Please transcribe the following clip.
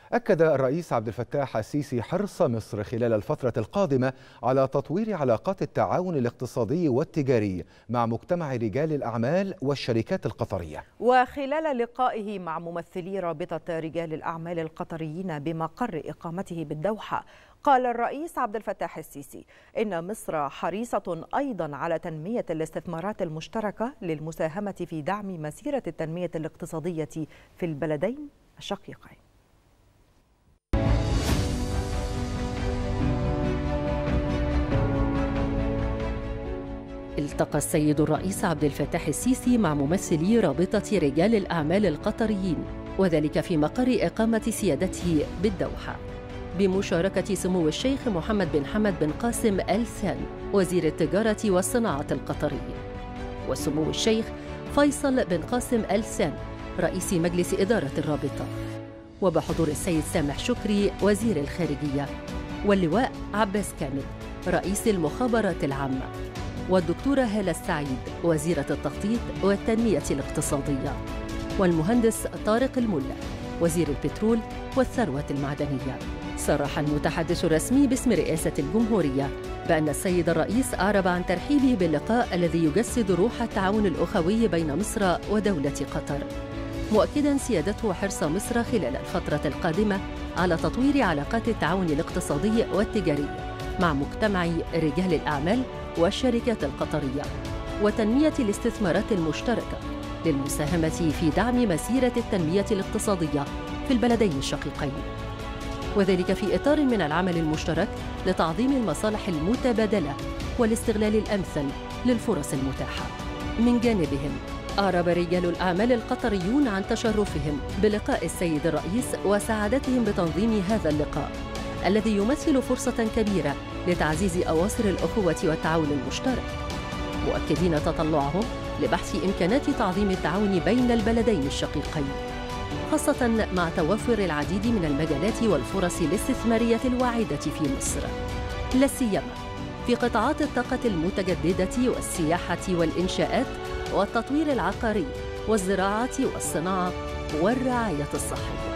أكد الرئيس عبد الفتاح السيسي حرص مصر خلال الفترة القادمة على تطوير علاقات التعاون الاقتصادي والتجاري مع مجتمع رجال الأعمال والشركات القطرية. وخلال لقائه مع ممثلي رابطة رجال الأعمال القطريين بمقر إقامته بالدوحة، قال الرئيس عبد الفتاح السيسي إن مصر حريصة أيضا على تنمية الاستثمارات المشتركة للمساهمة في دعم مسيرة التنمية الاقتصادية في البلدين الشقيقين. التقى السيد الرئيس عبد الفتاح السيسي مع ممثلي رابطة رجال الأعمال القطريين، وذلك في مقر إقامة سيادته بالدوحة، بمشاركة سمو الشيخ محمد بن حمد بن قاسم آل ثاني وزير التجارة والصناعة القطري، وسمو الشيخ فيصل بن قاسم آل ثاني رئيس مجلس إدارة الرابطة، وبحضور السيد سامح شكري وزير الخارجية، واللواء عباس كامل رئيس المخابرات العامة، والدكتورة هالة السعيد وزيرة التخطيط والتنمية الاقتصادية، والمهندس طارق الملا وزير البترول والثروة المعدنية. صرح المتحدث الرسمي باسم رئاسة الجمهورية بأن السيد الرئيس أعرب عن ترحيبه باللقاء الذي يجسد روح التعاون الأخوي بين مصر ودولة قطر، مؤكداً سيادته حرص مصر خلال الفترة القادمة على تطوير علاقات التعاون الاقتصادي والتجاري مع مجتمع رجال الأعمال والشركات القطرية، وتنمية الاستثمارات المشتركة للمساهمة في دعم مسيرة التنمية الاقتصادية في البلدين الشقيقين، وذلك في إطار من العمل المشترك لتعظيم المصالح المتبادلة والاستغلال الأمثل للفرص المتاحة. من جانبهم أعرب رجال الأعمال القطريون عن تشرفهم بلقاء السيد الرئيس وسعادتهم بتنظيم هذا اللقاء الذي يمثل فرصة كبيرة لتعزيز أواصر الأخوة والتعاون المشترك، مؤكدين تطلعهم لبحث إمكانات تعظيم التعاون بين البلدين الشقيقين، خاصة مع توفر العديد من المجالات والفرص الاستثمارية الواعدة في مصر، لا سيما في قطاعات الطاقة المتجددة والسياحة والإنشاءات والتطوير العقاري والزراعة والصناعة والرعاية الصحية.